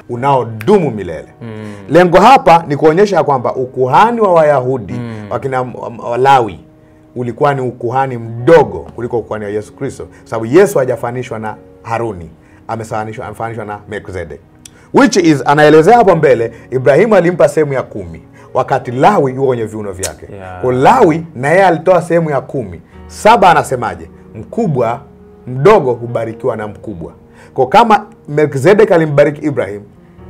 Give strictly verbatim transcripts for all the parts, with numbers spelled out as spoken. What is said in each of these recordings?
unaodumu milele. Mm. Lengo hapa ni kuonyesha kwamba ukuhani wa Wayahudi, mm. wakina Walawi, ulikuwa ni ukuhani mdogo kuliko ukuhani wa Yesu Kristo, sababu Yesu hajafanishwa na Haruni, amefanishwa amefanishwa na Melkizedek. Which is, anaelezea hapo mbele, Ibrahimu alimpa sehemu ya kumi wakati Lawi yuko kwenye viuno vyake. Yeah. Kwa Lawi na yeye alitoa sehemu ya kumi. Saba anasemaje? Mkubwa mdogo hubarikiwa na mkubwa. Kwa kama Melkizedek alimbariki Ibrahim,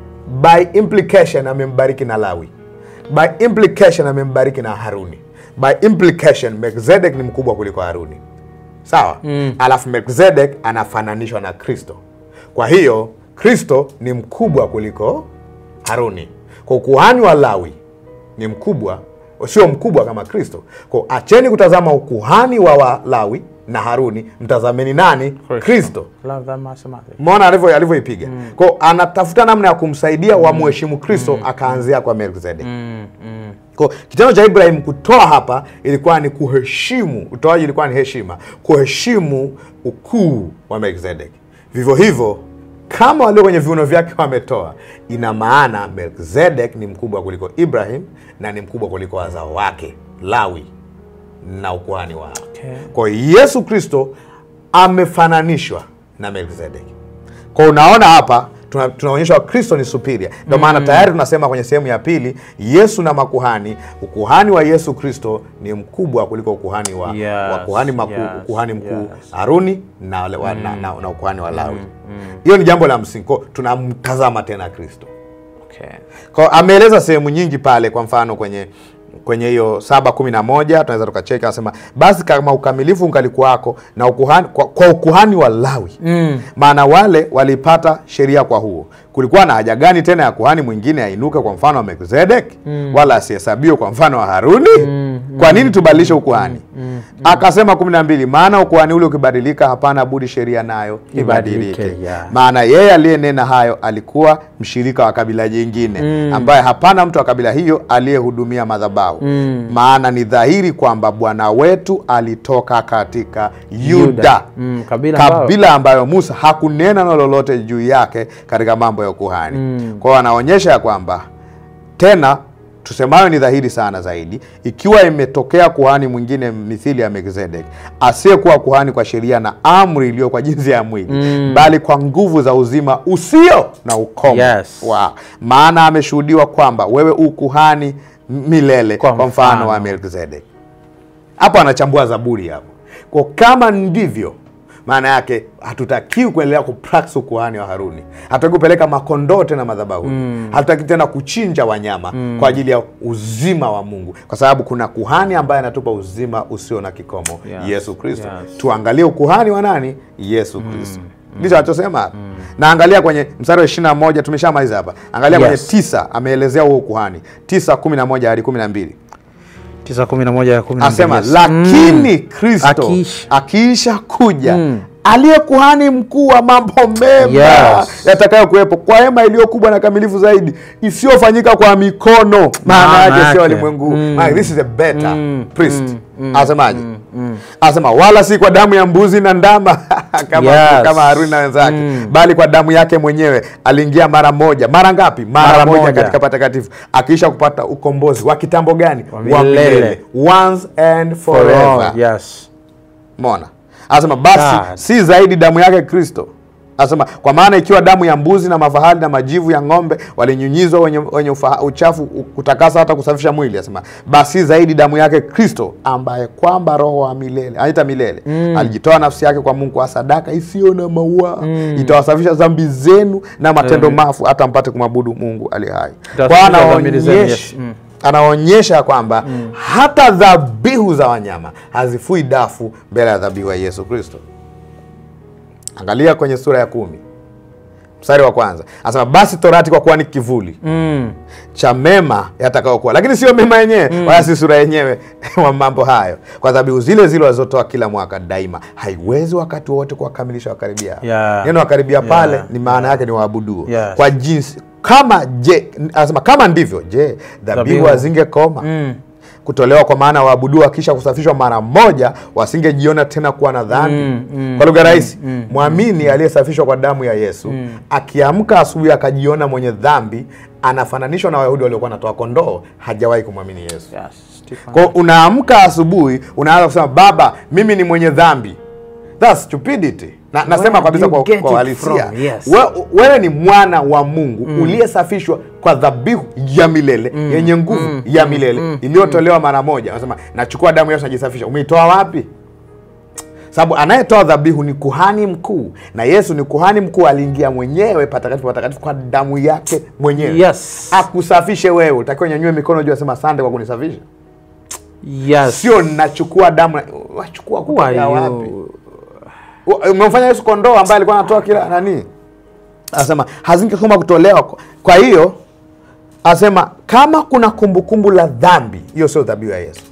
by implication amembariki na Lawi. By implication amembariki na Haruni. By implication Melkizedek ni mkubwa kuliko Haruni. Sawa? Mm. Alafu Melkizedek anafananishwa na Kristo. Kwa hiyo Kristo ni mkubwa kuliko Haruni. Kwa ukuhani wa Lawi ni mkubwa, sio mkubwa kama Kristo. Kwa acheni kutazama ukuhani wa Lawi na Haruni, mtazameni nani? Kristo. Muona alivyo alivyoipiga. Mm. Kwa anatafuta namna ya kumsaidia mm. wa muheshimu Kristo, mm. akaanzia kwa Melkizedek. Mm. Mm. Kwa kitendo cha Ibrahim kutoa hapa ilikuwa ni kuheshimu, utoaji ilikuwa ni heshima, kuheshimu ukuu wa Melkizedek. Vivyo hivyo kama walio kwenye viuno vyake wametoa, ina maana Melkizedek ni mkubwa kuliko Ibrahim na ni mkubwa kuliko wazao wake Lawi na ukuhani wao. Okay. Kwa Yesu Kristo amefananishwa na Melkizedek. Kwa unaona hapa tunaonyeshwa Kristo ni superior. Ndio maana mm. tayari tunasema kwenye sehemu ya pili, Yesu na makuhani, ukuhani wa Yesu Kristo ni mkubwa kuliko ukuhani wa yes, wa kuhani makuu, yes, ukuhani mkuu yes. Haruni na, mm. na, na, na ukuhani wa Lawi. Hiyo mm. mm. ni jambo la msingi. Tunamtazama tena Kristo. Okay. Kwa ameeleza sehemu nyingi pale, kwa mfano kwenye kwenye hiyo saba kumi na moja tunaweza tukacheka, anasema basi kama ukamilifu ungalikuwako na ukuhani kwa, kwa ukuhani wa Lawi, mm. maana wale walipata sheria kwa huo, kulikuwa na haja gani tena ya kuhani mwingine ainuke kwa mfano wa Melkizedek, mm. wala asihesabiwe kwa mfano wa Haruni? mm. Kwa nini tubadilishe ukuhani? mm. mm. Akasema kumi na mbili, maana ukuhani ule ukibadilika hapana budi sheria nayo ibadilike. Yeah. Maana yeye aliyenena hayo alikuwa mshirika wa kabila jingine, mm. ambaye hapana mtu wa kabila hiyo aliyehudumia madhabahu. Mm. Maana ni dhahiri kwamba Bwana wetu alitoka katika Yuda, mm. kabila, kabila ambayo Musa hakunena na lolote juu yake katika mambo ya ukuhani. Mm. Kwa anaonyesha ya kwamba tena tusemayo ni dhahiri sana zaidi, ikiwa imetokea kuhani mwingine mithili ya Melkizedek, asiyekuwa kuhani kwa sheria na amri iliyo kwa jinsi ya mwili, mm. bali kwa nguvu za uzima usio na ukomo. Yes. Wow. Maana ameshuhudiwa kwamba wewe ukuhani milele kwa, kwa mfano wa Melkizedek. Hapo anachambua Zaburi hapo. Kwa kama ndivyo, maana yake hatutakiwi kuendelea kupractice ukuhani wa Haruni. Hatutaki kupeleka makondoo tena madhabahu. Mm. Hatutaki tena kuchinja wanyama mm. kwa ajili ya uzima wa Mungu. Kwa sababu kuna kuhani ambaye anatupa uzima usio na kikomo, yes. Yesu Kristo. Yes. Tuangalie ukuhani wa nani? Yesu Kristo. Mm. Ndicho anachosema. Mm. Na angalia kwenye mstari wa ishirini na moja, tumeshamaliza hapa. Angalia yes. kwenye tisa, ameelezea huo ukuhani. tisa kumi na moja hadi kumi na mbili. tisa kumi na moja hadi kumi na mbili. Asema yes. lakini Kristo akiisha, akiisha kuja, mm. aliye kuhani mkuu wa mambo mema yes. yatakayo kuwepo kwa hema iliyo kubwa na kamilifu zaidi, isiyofanyika kwa mikono, maana yake sio ulimwengu. Mm. This is a better mm. priest. Mm. Mm. Asemaje? Mm. Mm. Asema wala si kwa damu ya mbuzi na ndama kama yes. kama Haruni na wenzake, mm. bali kwa damu yake mwenyewe aliingia mara moja. Mara ngapi? Mara, mara moja, moja katika patakatifu, akiisha kupata ukombozi wa kitambo gani? Wa milele, once and forever. Oh, yes. Mona asema basi God. Si zaidi damu yake Kristo. Asema kwa maana ikiwa damu ya mbuzi na mafahali na majivu ya ng'ombe walinyunyizwa wenye, wenye uchafu kutakasa hata kusafisha mwili, asema basi zaidi damu yake Kristo, ambaye kwamba roho wa milele, anaita milele, mm. alijitoa nafsi yake kwa Mungu kwa sadaka isiyo na maua, mm. itawasafisha dhambi zenu na matendo mm. mafu, hata mpate kumwabudu Mungu aliye hai. Kwa anaonyesha mm. anaonyesha kwamba mm. hata dhabihu za wanyama hazifui dafu mbele ya dhabihu ya Yesu Kristo. Angalia kwenye sura ya kumi mstari wa kwanza, anasema basi torati kwa kuwa ni kivuli mm. cha mema yatakayokuwa, lakini sio mema yenyewe, mm. wala si sura yenyewe wa mambo hayo, kwa sababu zile zile walizotoa kila mwaka daima haiwezi wakati wote kuwakamilisha wakaribia. Yeah. Neno wakaribia yeah. pale ni maana yake ni waabudu. Yes. Kwa jinsi kama je, anasema kama ndivyo, je, dhabihu hazingekoma? Mm. kutolewa kwa maana waabudu kisha kusafishwa mara moja wasingejiona tena kuwa na dhambi. Mm, mm, kwa lugha rahisi, mm, muamini mm, aliyesafishwa kwa damu ya Yesu mm, akiamka asubuhi akajiona mwenye dhambi, anafananishwa na Wayahudi waliokuwa wanatoa kondoo, hajawahi kumwamini Yesu. Yes, kwa unaamka asubuhi unaanza kusema baba mimi ni mwenye dhambi. That's stupidity. Na nasema kabisa kwa kwa halisia. Yes. We, wewe ni mwana wa Mungu mm, uliyesafishwa kwa dhabihu ya milele mm, yenye nguvu mm, ya milele mm, iliyotolewa mara moja. Anasema nachukua damu Yesu najisafisha. Umeitoa wapi? Sababu anayetoa dhabihu ni kuhani mkuu, na Yesu ni kuhani mkuu, aliingia mwenyewe patakatifu patakatifu kwa damu yake mwenyewe. Yes. Akusafishe wewe. Utakiwa nyanyue mikono juu asema asante kwa kunisafisha. Yes. Sio nachukua damu, wachukua kutoka wapi? Umemfanya Yesu kondoo ambaye alikuwa anatoa kila nani? Anasema hazingekoma kutolewa. Kwa hiyo anasema kama kuna kumbukumbu la dhambi, hiyo sio dhabihu ya Yesu.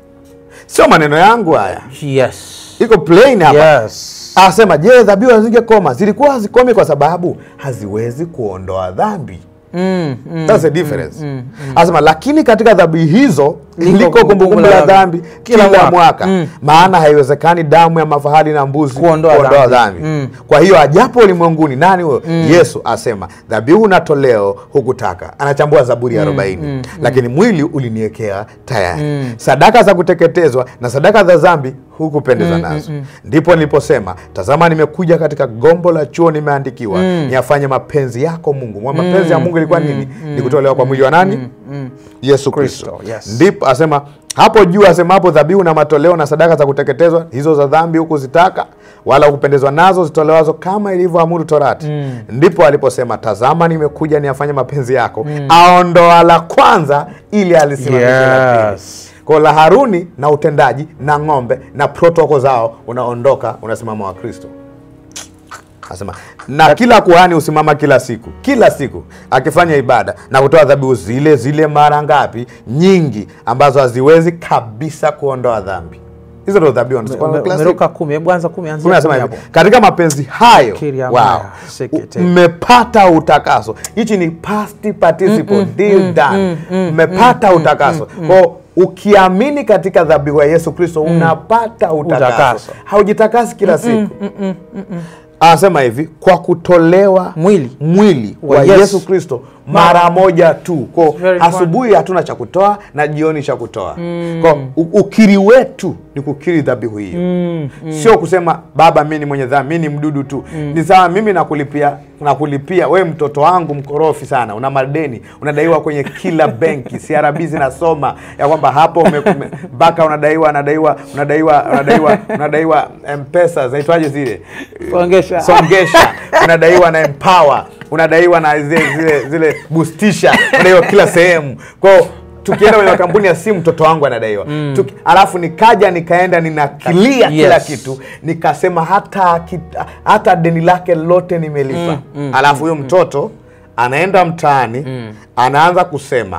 Sio maneno yangu haya. Yes. Iko plain hapa. Yes. Anasema je, dhabihu hazingekoma? Zilikuwa hazikomi kwa sababu haziwezi kuondoa dhambi. Mm, mm, That's a difference. Mm, mm, mm. Anasema lakini katika dhabihu hizo liko kumbukumbu la dhambi kila, kila mwaka. Mm. Maana haiwezekani damu ya mafahali na mbuzi kuondoa dhambi. Mm. Kwa hiyo ajapo ulimwenguni nani huyo? Mm. Yesu asema dhabihu na toleo hukutaka. Anachambua Zaburi ya arobaini. Mm, mm, lakini mwili uliniwekea tayari. Mm. Sadaka za kuteketezwa na sadaka za dhambi hukupendeza nazo. Mm, mm, ndipo niliposema tazama nimekuja katika gombo la chuo nimeandikiwa mm, niafanye mapenzi yako Mungu. Mwa mapenzi mm, ya Mungu ilikuwa nini? Mm, ni kutolewa kwa mwili wa nani? Mm, mm, Yesu Kristo. Yes. Ndipo asema hapo juu asema hapo dhabihu na matoleo na sadaka za kuteketezwa hizo za dhambi huku zitaka wala kupendezwa nazo zitolewazo kama ilivyoamuru Torati. Mm. Ndipo aliposema tazama nimekuja niafanye mapenzi yako. Mm. Aondoa la kwanza ili alisimamishe la pili. Kwa la Haruni na utendaji na ng'ombe na protoko zao unaondoka unasimama wa Kristo. Asema na kila kuhani usimama kila siku kila siku akifanya ibada na kutoa dhabihu zile zile mara ngapi? Nyingi, ambazo haziwezi kabisa kuondoa dhambi. Hizo ndio dhabihu Meroka kumi. Hebu anza kumi anza. Unasema hivi katika mapenzi hayo wow, mmepata utakaso. Hichi ni past participle, mm, deal mm, done. Mmepata mm, utakaso. Mm, kwa ukiamini katika dhabihu ya Yesu Kristo mm, unapata utakaso. Utakaso. Haujitakasi kila siku. Mm, mm, mm, mm, mm. Anasema hivi kwa kutolewa mwili mwili wa Yesu, Yesu Kristo mara moja tu. Kwa asubuhi hatuna cha kutoa na jioni cha kutoa. Mm. Kwa ukiri wetu ni kukiri dhabihu hiyo. Mm, mm. Sio kusema baba mimi ni mwenye dhambi, mimi ni mdudu tu. Mm. Ni sawa mimi nakulipia nakulipia wewe mtoto wangu mkorofi sana, una madeni, unadaiwa kwenye kila benki, C R B zinasoma ya kwamba hapo mpaka unadaiwa unadaiwa unadaiwa unadaiwa unadaiwa M-Pesa zaitwaje zile? Songesha. Songesha. Unadaiwa na Empower, unadaiwa na zile zile zile boostisha, unadaiwa kila sehemu. Kwa tukienda kwenye kampuni ya simu mtoto wangu anadaiwa. Mm. Tuki, alafu nikaja nikaenda ninakilia yes, kila kitu, nikasema hata kita, hata deni lake lote nimelipa. Mm, mm, alafu huyo mtoto mm, anaenda mtaani mm, anaanza kusema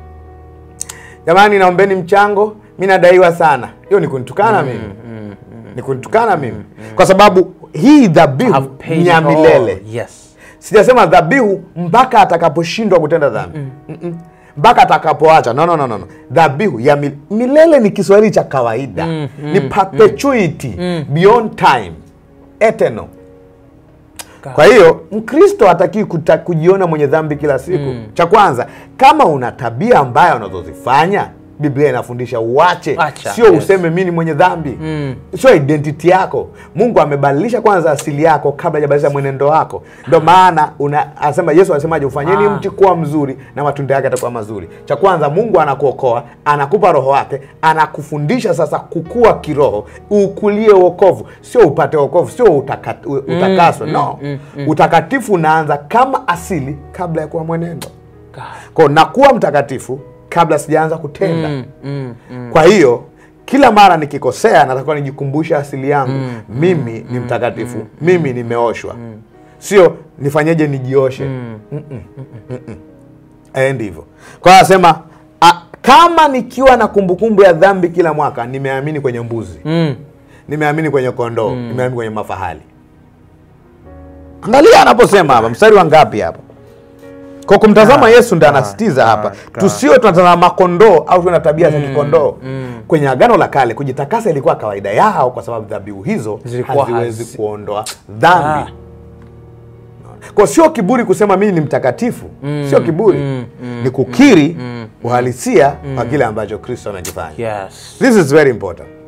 jamani naombeni mchango, mimi nadaiwa sana. Hiyo ni kunitukana mm, mimi. Mm, mm, ni kunitukana mimi. Mm, kwa sababu hii dhabihu ni ya milele. Yes. Sijasema dhabihu mpaka atakaposhindwa kutenda dhambi. Mm, mm, mm. Mpaka atakapoacha. No no no no. Dhabihu ya mil milele ni Kiswahili cha kawaida. Mm, mm, ni perpetuity, mm, beyond time, eternal. God. Kwa hiyo Mkristo hataki kujiona mwenye dhambi kila siku. Mm. Cha kwanza, kama una tabia mbaya unazozifanya, Biblia inafundisha uache. Acha, sio yes, useme mimi ni mwenye dhambi. Mm. Sio identity yako. Mungu amebadilisha kwanza asili yako kabla hajabadilisha mwenendo wako. Ndio maana anasema Yesu anasemaje, ufanyeni ah, mti kuwa mzuri na matunda yake yatakuwa mazuri. Cha kwanza Mungu anakuokoa, anakupa roho wake, anakufundisha sasa kukua kiroho, ukulie wokovu. Sio upate wokovu, sio utakat, utakaswe. Mm, no. Mm, mm, utakatifu unaanza kama asili kabla ya kuwa mwenendo. Kwa nakuwa mtakatifu kabla sijaanza kutenda. Mm, mm, mm. Kwa hiyo kila mara nikikosea natakiwa nijikumbusha asili yangu. Mm, mimi mm, ni mtakatifu. Mm, mimi nimeoshwa. Mm. Sio nifanyeje nijioshe. Mm, mm, mm, mm, mm. Eh, ndivyo. Kwa hiyo anasema kama nikiwa na kumbukumbu ya dhambi kila mwaka, nimeamini kwenye mbuzi. Mm. Nimeamini kwenye kondoo. Mm. Nimeamini kwenye mafahali. Angalia anaposema hapa mstari wa ngapi hapa? Kwa kumtazama Ah, Yesu ndiye ah, anasitiza ah, hapa. ah. Tusio tunatazama kondoo au tuna tabia za kikondoo. Kwenye Agano la Kale kujitakasa ilikuwa kawaida yao kwa sababu dhabihu hizo Zilikuwa haziwezi hazi- kuondoa dhambi. Ah. Kwa sio kiburi kusema mimi ni mtakatifu. Sio kiburi. mm, mm, Ni kukiri uhalisia wa kile ambacho Kristo anakifanya. Yes. This is very important.